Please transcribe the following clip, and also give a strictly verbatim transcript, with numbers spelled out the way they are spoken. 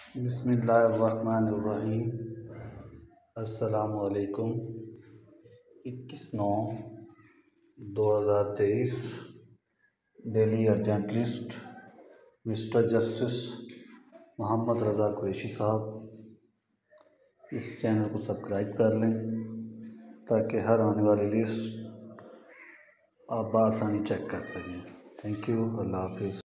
बिस्मिल्लाहिर्रहमानिर्रहीम। अस्सलामुअलैकुम। इक्कीस नौ दो हज़ार तेईस daily urgent list. Mister justice Mohammad Raza Qureshi साहब, इस चैनल को सब्सक्राइब कर लें ताकि हर आने वाली लिस्ट आप बआसानी चेक कर सकें। Thank you. अल्लाह हाफिज़।